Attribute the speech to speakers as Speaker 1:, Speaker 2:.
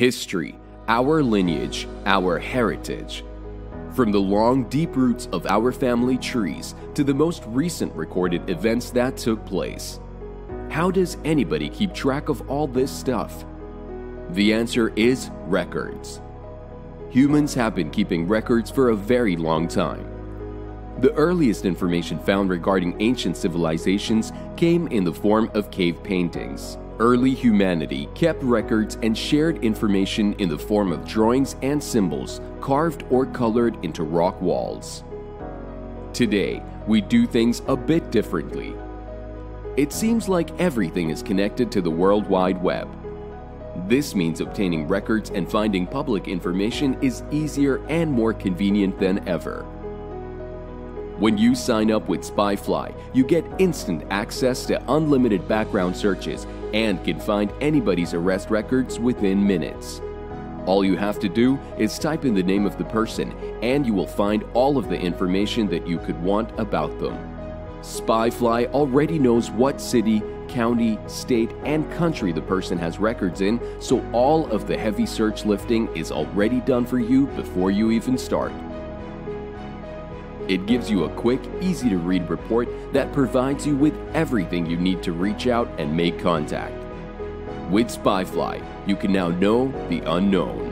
Speaker 1: History, our lineage, our heritage. From the long, deep roots of our family trees to the most recent recorded events that took place. How does anybody keep track of all this stuff? The answer is records. Humans have been keeping records for a very long time. The earliest information found regarding ancient civilizations came in the form of cave paintings. Early humanity kept records and shared information in the form of drawings and symbols carved or colored into rock walls. Today, we do things a bit differently. It seems like everything is connected to the World Wide Web. This means obtaining records and finding public information is easier and more convenient than ever. When you sign up with SpyFly, you get instant access to unlimited background searches and can find anybody's arrest records within minutes. All you have to do is type in the name of the person and you will find all of the information that you could want about them. SpyFly already knows what city, county, state, and country the person has records in, so all of the heavy search lifting is already done for you before you even start. It gives you a quick, easy-to-read report that provides you with everything you need to reach out and make contact. With SpyFly, you can now know the unknown.